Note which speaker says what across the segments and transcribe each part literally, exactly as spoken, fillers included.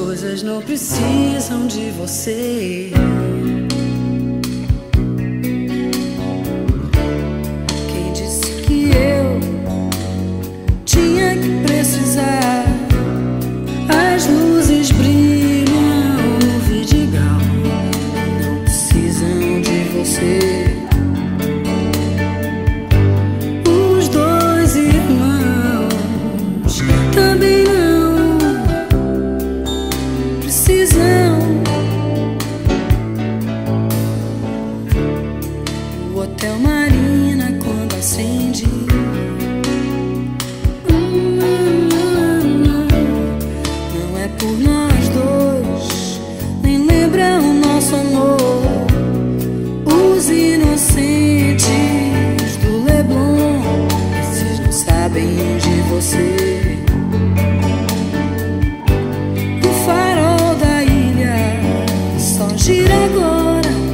Speaker 1: coisas não precisam de você. Quem disse que eu tinha que precisar? As luzes brilham no vidigal, não precisam de você. Os dois irmãos também não precisam. O Hotel Marina, quando acende, não é por nós dois, nem lembra o nosso amor. Os inocentes do Leblon, esses não sabem de você. O farol da ilha só gira agora.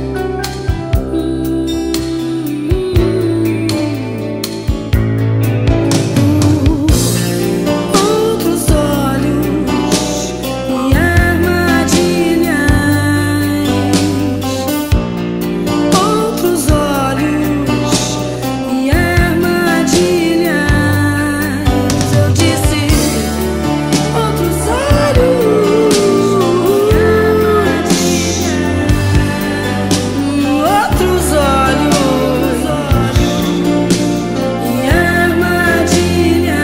Speaker 1: Outros olhos e armadilhas, outros olhos e armadilhas. Eu disse outros olhos e armadilhas, outros olhos e armadilhas.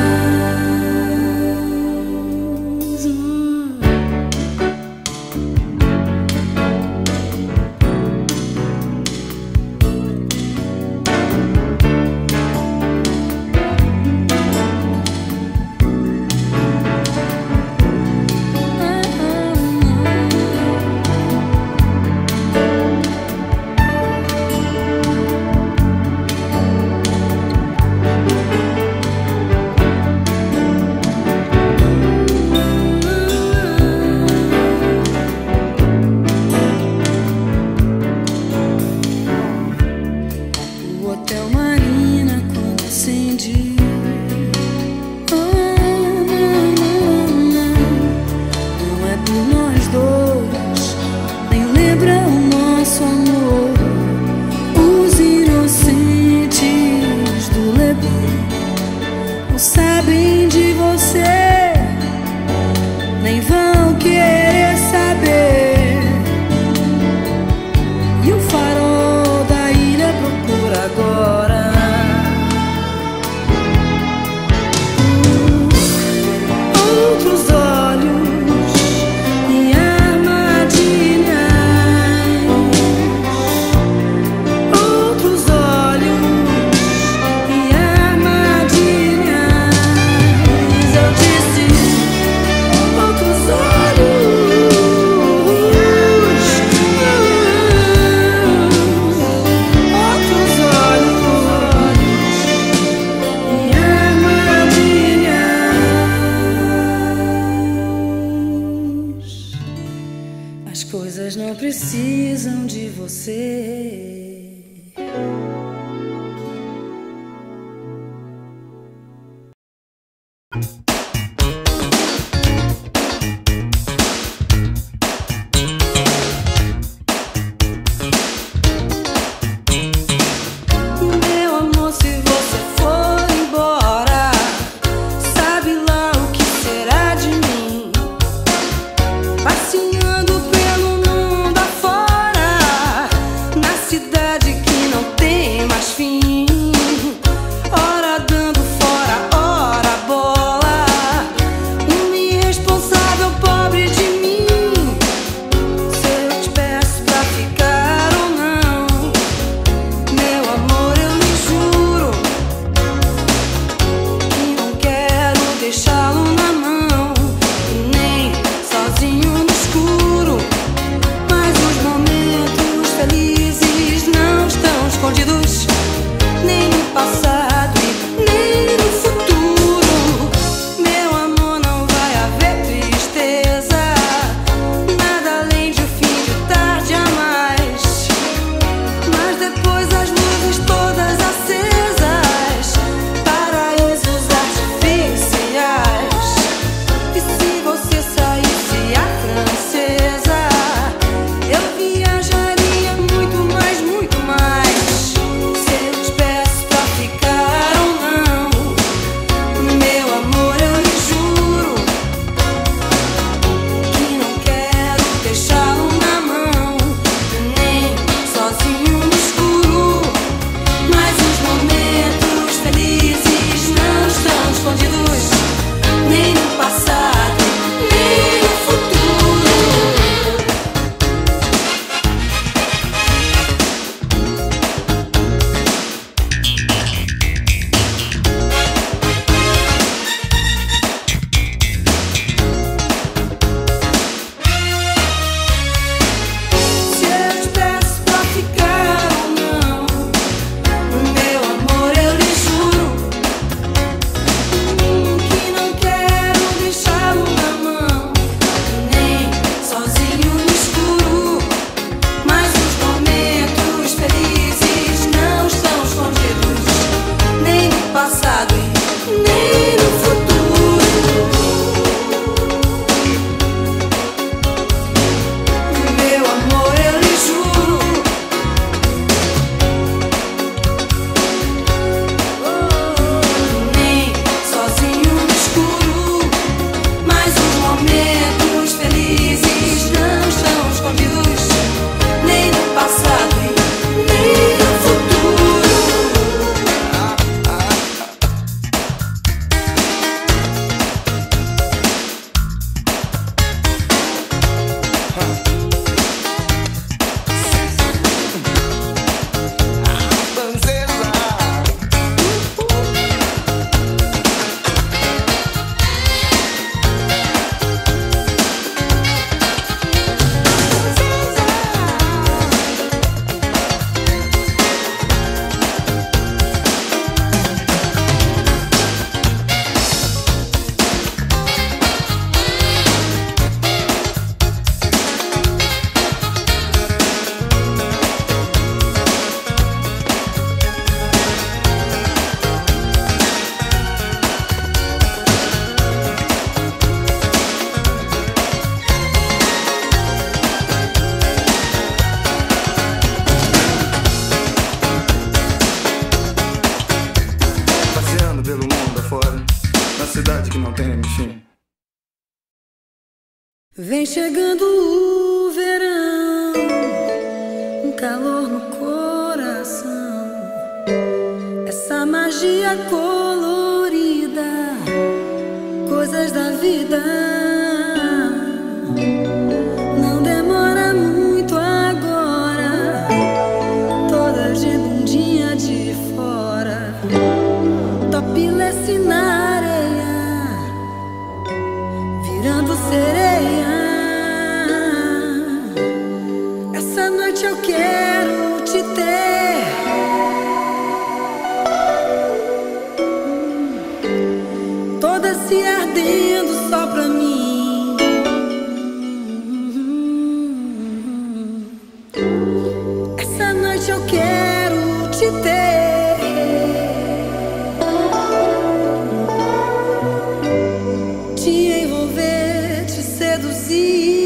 Speaker 1: O Hotel Marina, quando acende, oh, não, não, não, não é por nós dois, nem lembra o nosso amor. Os inocentes do Leblon não sabem de você, nem vão querer saber. E o farol da ilha procura agora. Outros olhos e armadilhas, outros olhos e armadilhas. Eu disse outros olhos e armadilhas, outros olhos e armadilhas. As coisas não precisam de você. Meu amor, se você for embora, sabe lá o que será de mim? Passeando pelo mundo afora, na cidade que não tem mais fim. Ora dando fora, ora bola,
Speaker 2: na cidade que não tem nem fim.
Speaker 1: Vem chegando o verão, um calor no coração, essa magia colorida, coisas da vida. Não demora muito agora, todas de bundinha de fora, topless na areia, virando sereia. Essa noite eu quero te ter, toda se ardendo só pra mim. Essa noite eu quero te ter, te envolver, te seduzir.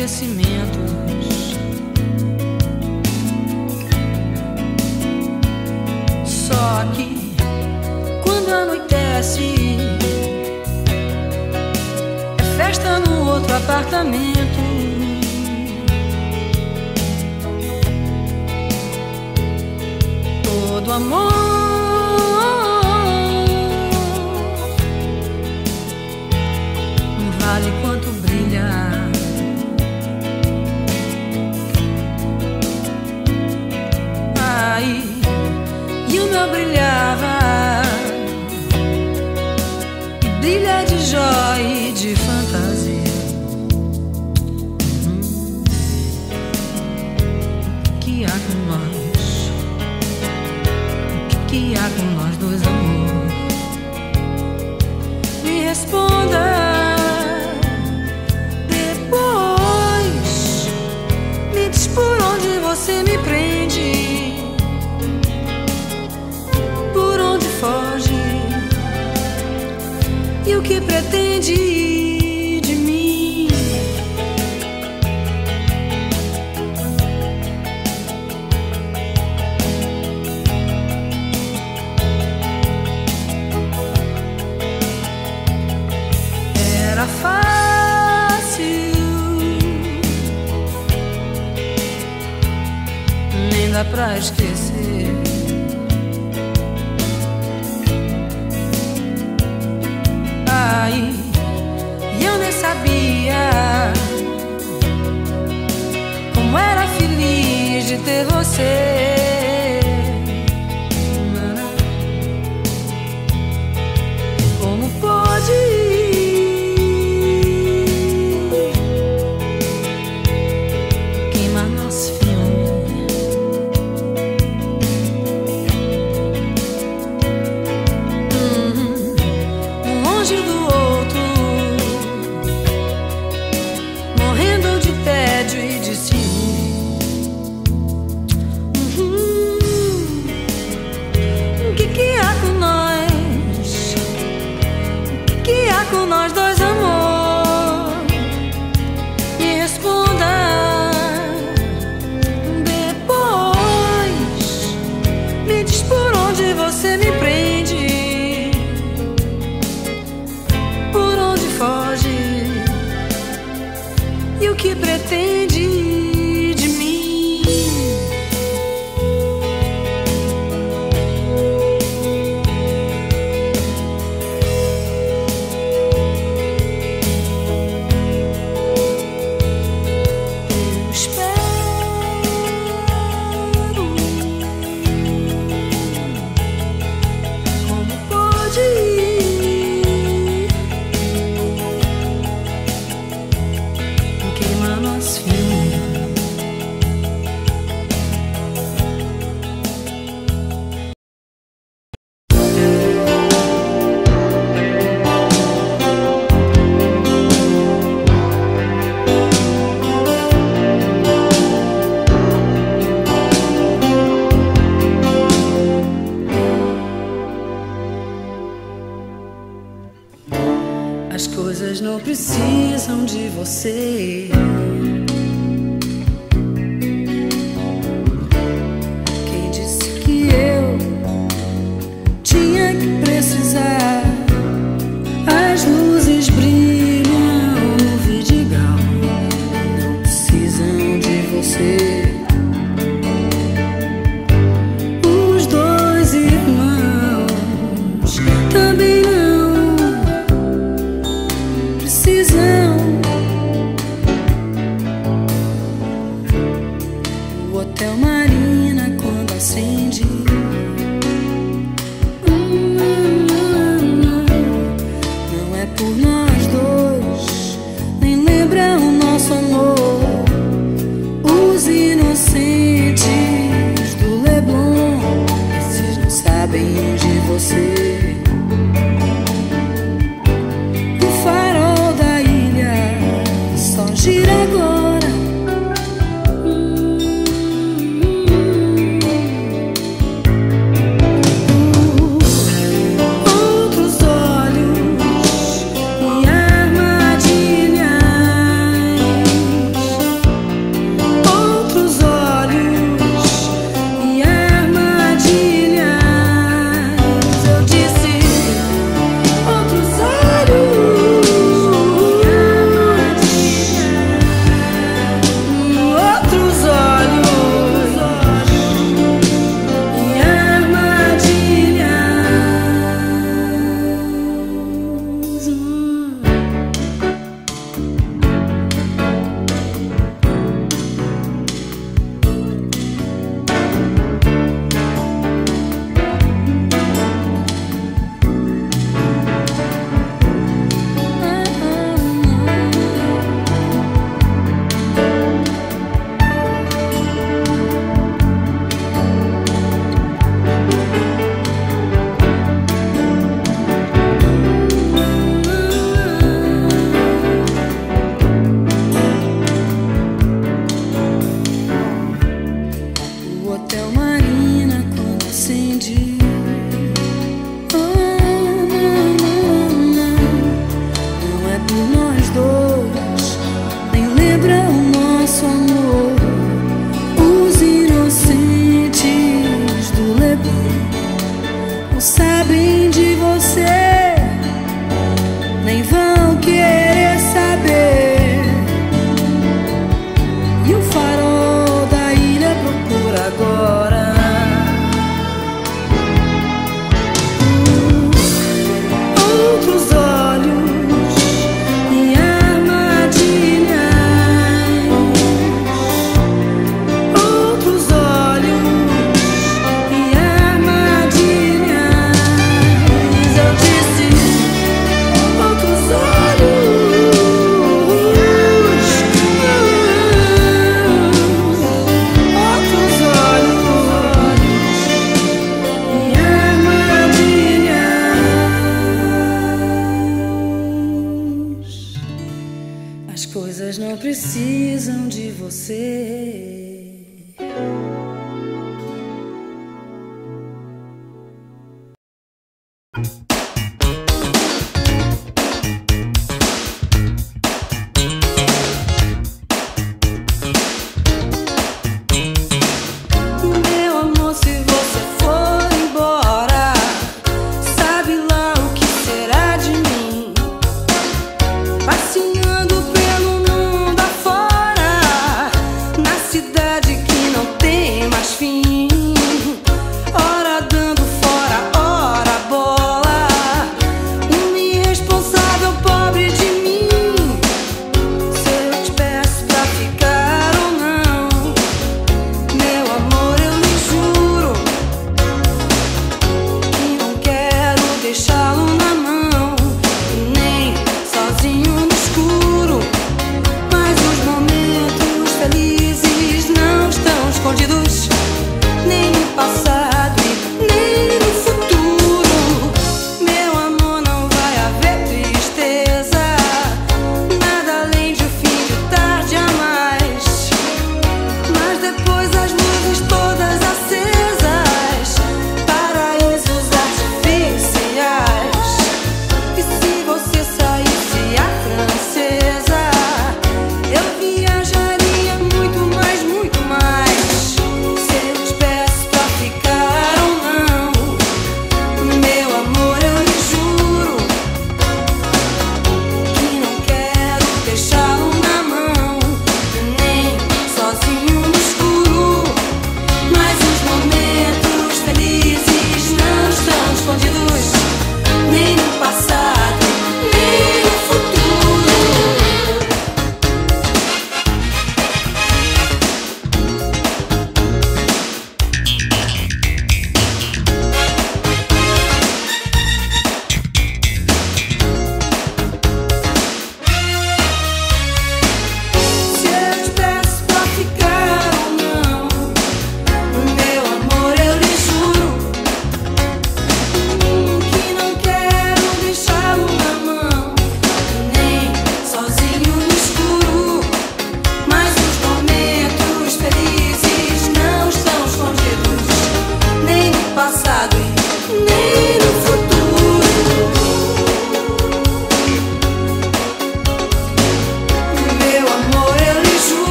Speaker 1: acontecimentos. Só que quando anoitece é festa no outro apartamento. Todo amor vale quanto brilha. Ai, e o meu brilhava, e brilha de joia e de fantasia. Hum, que há com nós? O que há com nós dois, amor? Me responda. Por onde você me prende? Por onde foge? E o que pretende de mim? Era fácil, nem dá pra esquecer. Ai, e eu nem sabia como era feliz de ter você. Como pode queimar nosso filme? Um longe do outro, morrendo de tédio e de ciúme. Uhum. O que que há com nós? O que há com nós dois, amor? Me responda depois. Me diz por onde você me prende, por onde foge e o que pretende de mim. Eu espero. Como pode queimar nosso filme? As coisas não precisam de você. Quem disse que eu tinha que precisar? As luzes brilham no vidigal, não precisam de você. Os dois irmãos também não precisam. O Hotel Marina quando acende, hum, não é por nós dois, nem lembra o nosso amor. Os inocentes do Leblon, esses não sabem de você. O farol da ilha nosso amor. Os inocentes do Leblon não sabem de você, nem vão querer saber. E o farol da ilha procura agora outros olhos e armadilhas, outros olhos e armadilhas. Eu disse outros olhos, outros olhos e armadilhas. As coisas não precisam de você. Meu amor, se você for embora, sabe lá o que será de mim? Passeando pelo mundo afora, na cidade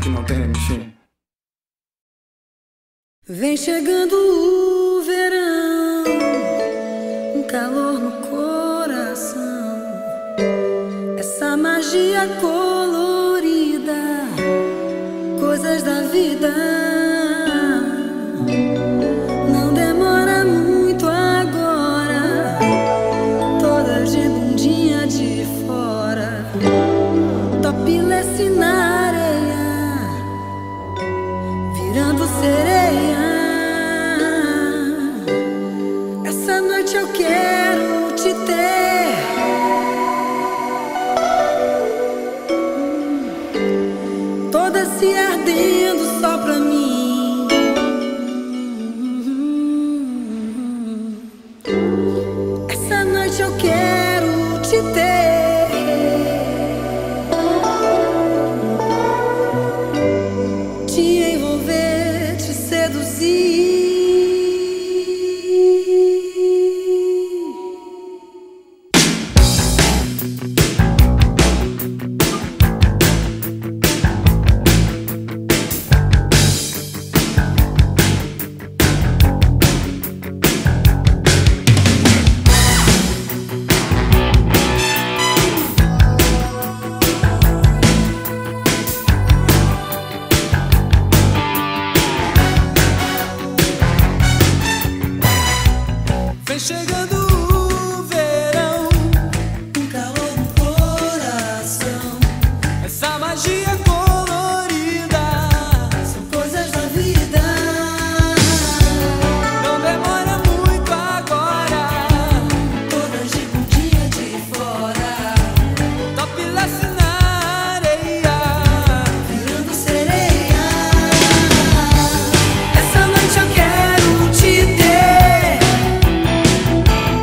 Speaker 2: que não tem fim.
Speaker 1: Vem chegando o verão, um calor no coração, essa magia colorida, coisas da vida. Não demora muito agora, todas de bundinha de fora, topless na areia, virando sereia. Essa noite eu quero te ter, toda se ardendo só pra mim. Essa noite eu quero te ter, te envolver, te seduzir.
Speaker 3: Vem chegando o verão,
Speaker 1: Um calor no coração,
Speaker 3: essa magia colorida,
Speaker 1: são coisas da vida.
Speaker 3: não demora muito agora,
Speaker 1: Todas de bundinha de fora,
Speaker 3: topless na areia,
Speaker 1: virando sereia. Essa noite eu quero te ter,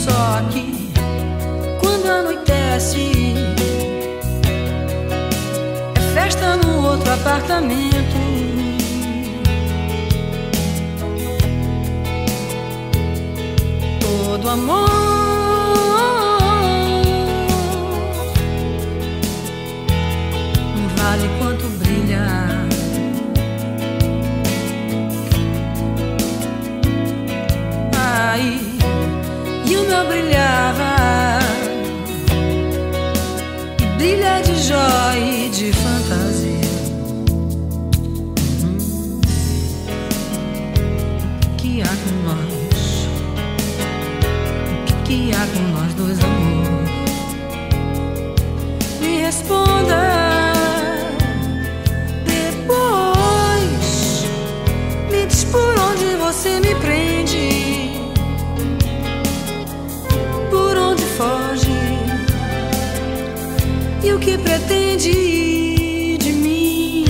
Speaker 1: só aqui quando anoitece. É festa no outro apartamento. Todo amor vale quanto brilha. Ai, e o meu brilhava, e brilha de joia e de fantasia. Hum, o que há com nós? O que há com nós dois, amor? Me responda. Depois me diz por onde você me prende, por onde foge e o que pretende de mim.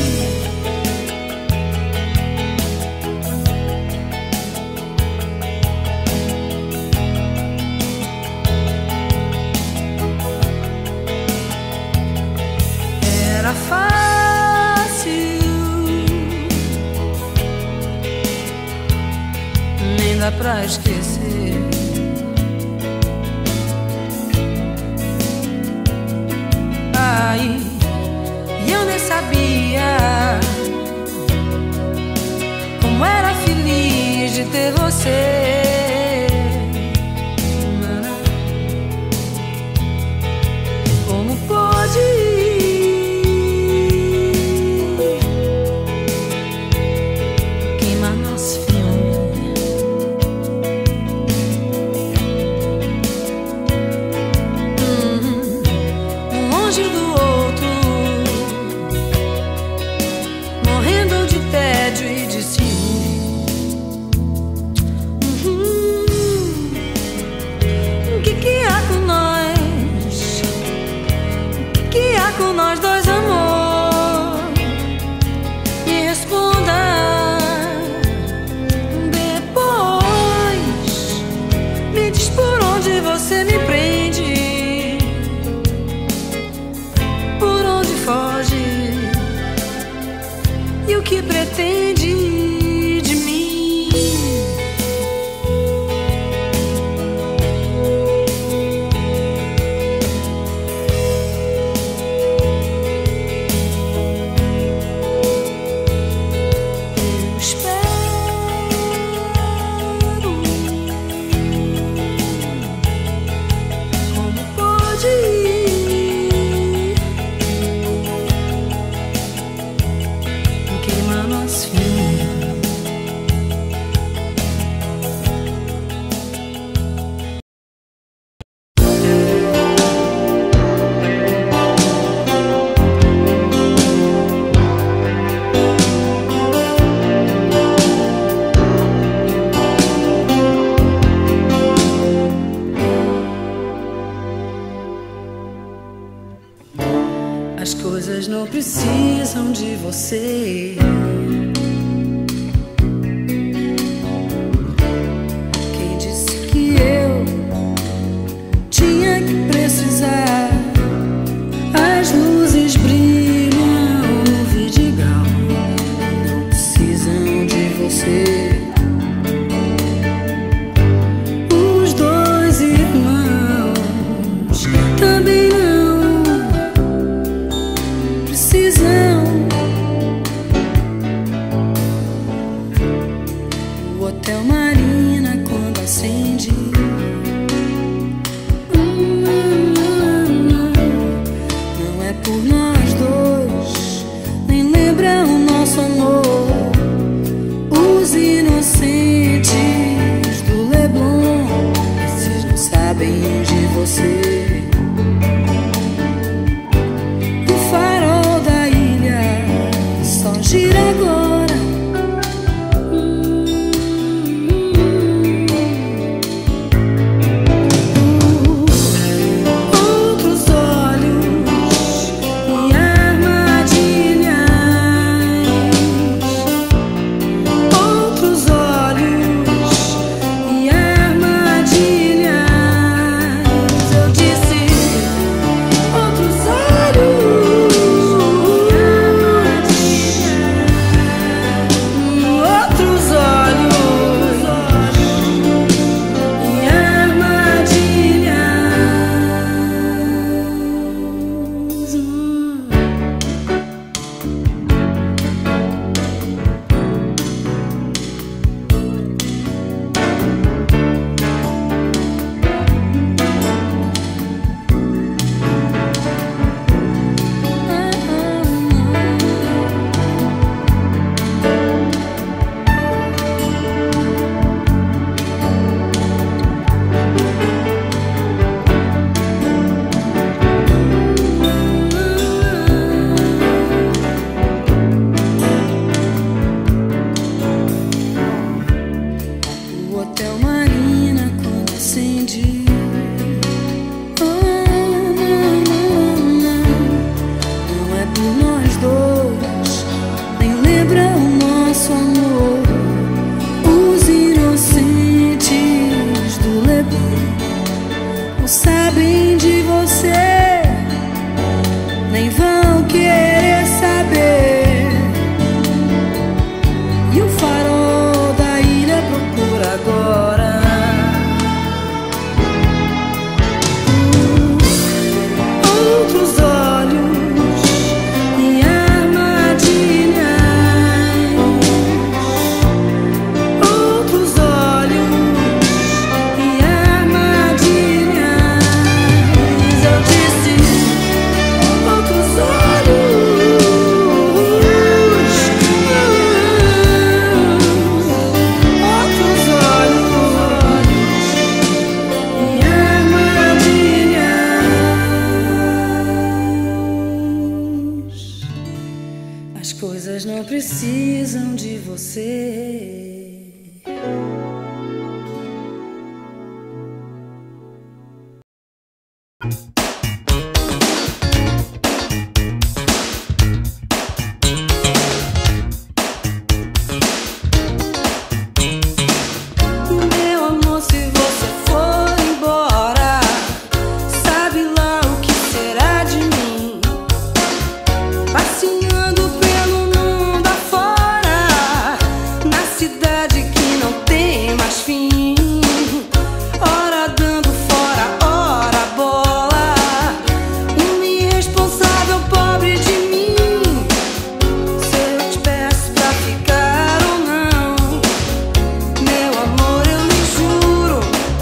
Speaker 1: Era fácil, nem dá pra esquecer. Ai, e eu nem sabia como era feliz de ter você. Como pode queimar nosso filme? Hum, um longe do outro, morrendo de tédio e de ciúme. Uhum. O que que há com nós? O que há com nós dois, amor? Me responda. Depois me diz por onde você me prende, por onde foge e o que pretende de mim. Eu espero. Como pode queimar nosso filme? As coisas não precisam de você. Quem disse que eu tinha que precisar? As luzes brilham no vidigal, não precisam de você. Os dois irmãos também não precisam precisam de você.
Speaker 2: Meu amor, se você for embora, sabe lá o que será de mim? Passeando pelo mundo afora, na cidade que não tem mais fim. Ora dando fora, ora bola, um irresponsável pobre de mim. Se eu te peço pra ficar ou não, meu amor, eu lhe juro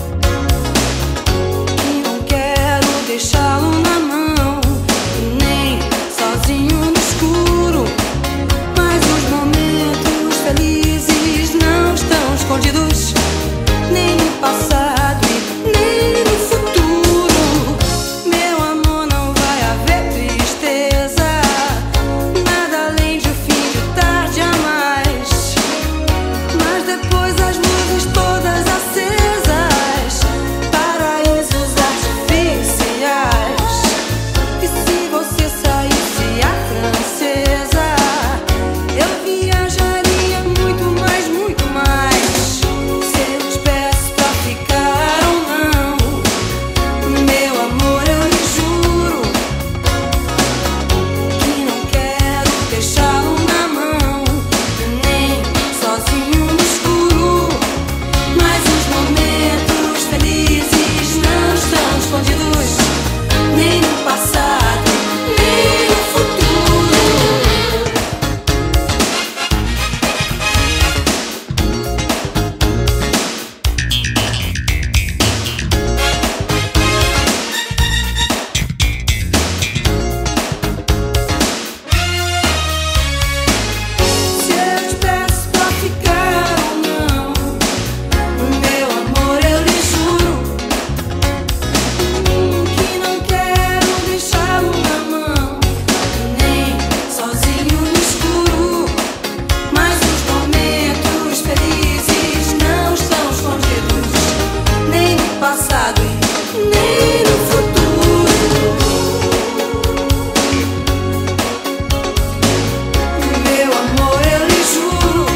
Speaker 2: que não quero deixá-lo na mão, e nem sozinho no escuro. Mas os momentos felizes não estão escondidos, nem no passado e nem no futuro. Meu amor, não vai haver tristeza, nada além de um fim de tarde a mais. Mas depois as luzes todas acesas, paraísos artificiais. E se você saísse a francesa, eu viajaria muito mais, muito mais. Se eu te peço pra ficar ou não, meu amor, eu lhe juro que não quero deixá-lo na mão, nem sozinho no escuro. Mas os momentos felizes não estão escondidos, nem no passado, nem no futuro. Se eu te peço pra ficar ou não, meu amor, eu lhe juro que não quero deixá-lo na mão, nem sozinho no escuro. Mas os momentos felizes não estão escondidos, nem no passado e nem no futuro. Meu amor, eu lhe juro,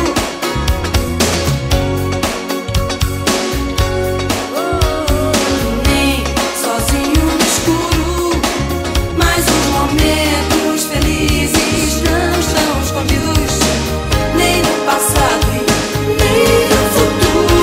Speaker 2: nem sozinho no escuro. Mas os momentos felizes não estão escondidos, nem no passado e nem no futuro.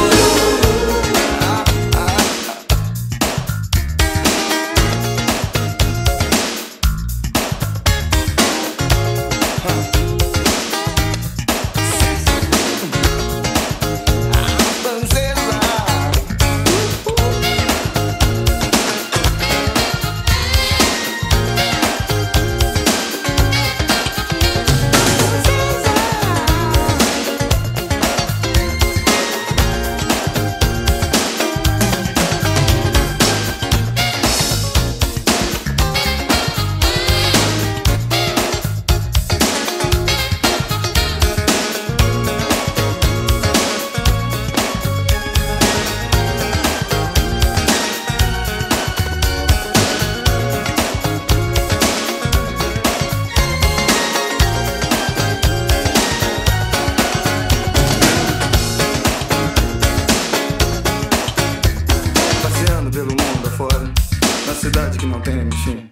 Speaker 2: Passeando pelo mundo afora, na cidade que não tem nem fim.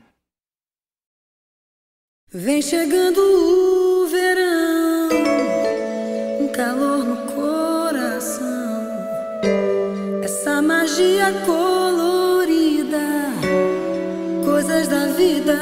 Speaker 1: Vem chegando o verão, um calor no coração, essa magia colorida, coisas da vida.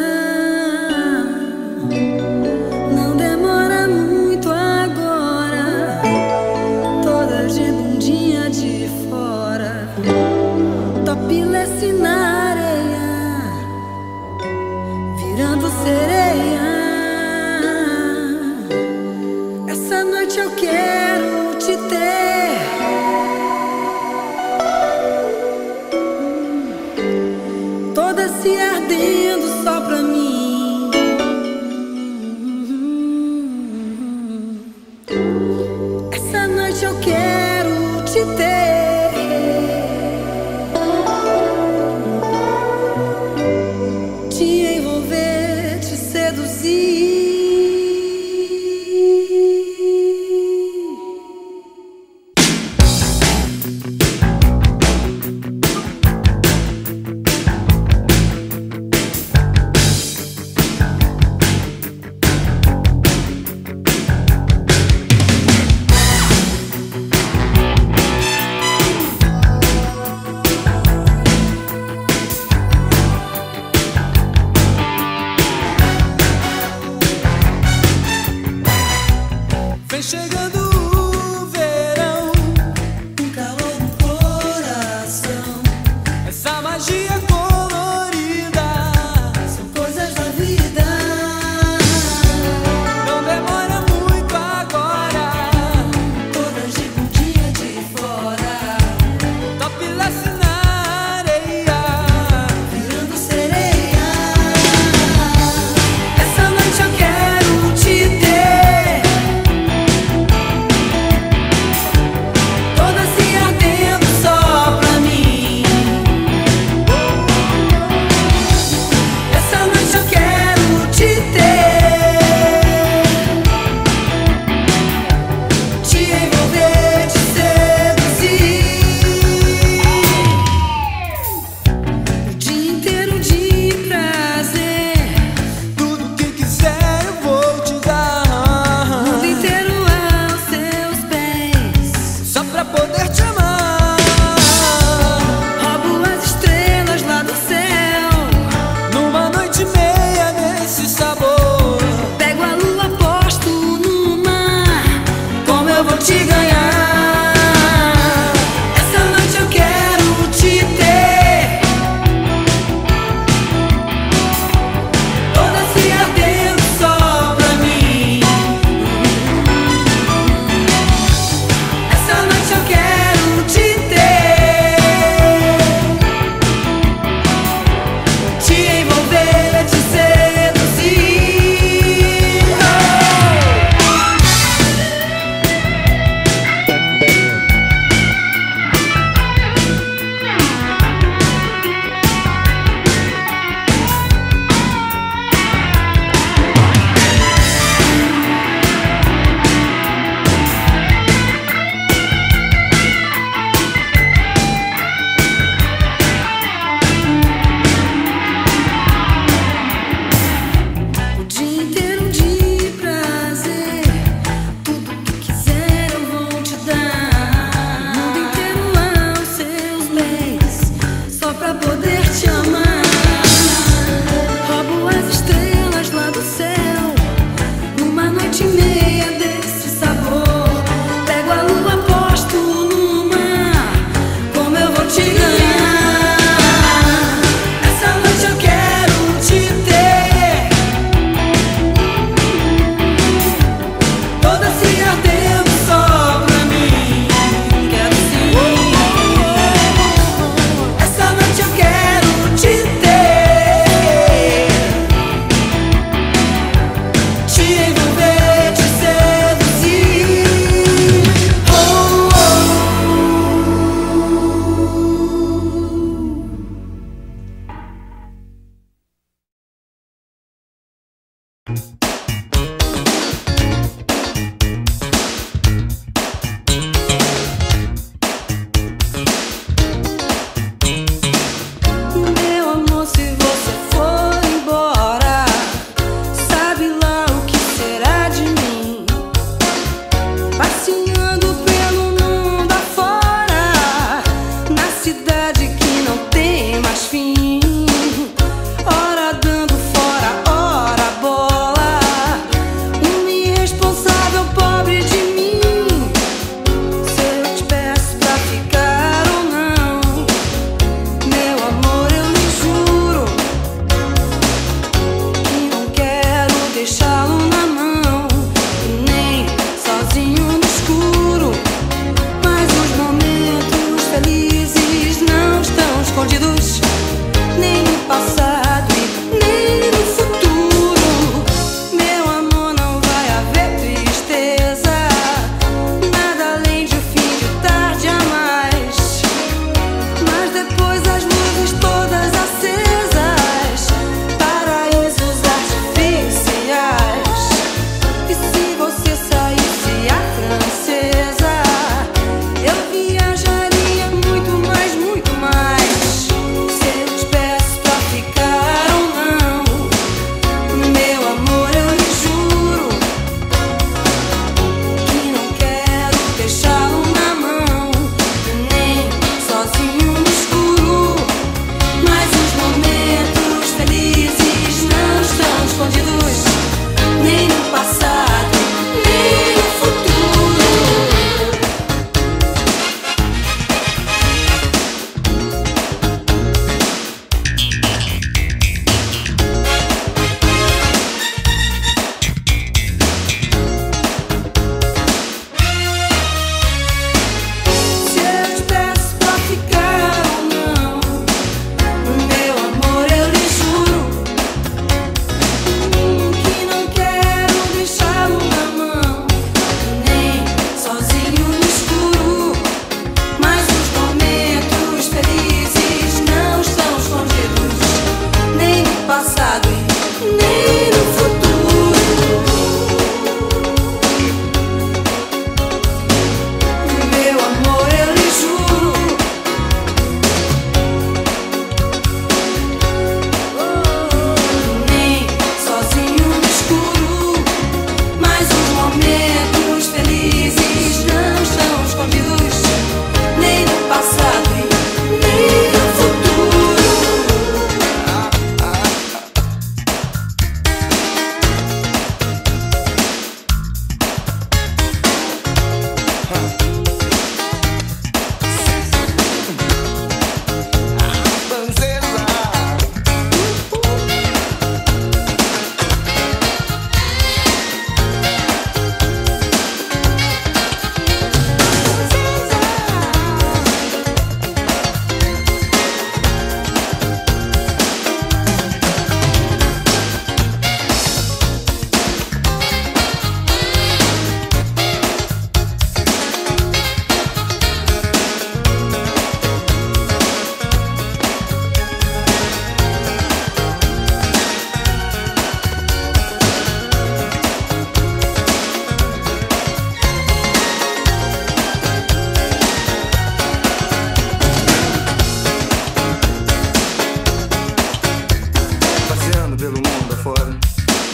Speaker 1: Não demora muito agora, todas de bundinha de fora, topless na areia, virando sereia. Essa noite eu quero te ter, toda se ardendo só pra mim.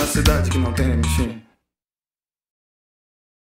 Speaker 4: cidade que não tem nem fim.